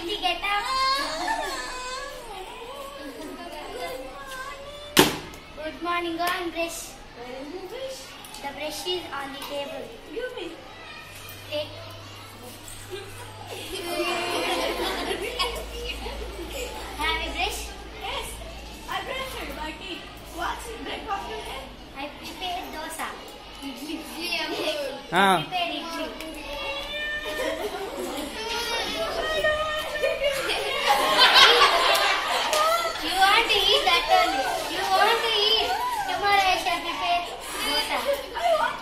Anji, get up. Good morning. Go and brush. Where is the brush? The brush is on the table. Give me. Take. Have a brush? Yes, I brushed my teeth. What's the breakfast today? I prepared dosa. Idli. I prepared idli. You want to eat that only. You want to eat. Tomorrow I shall prepare dosa. I want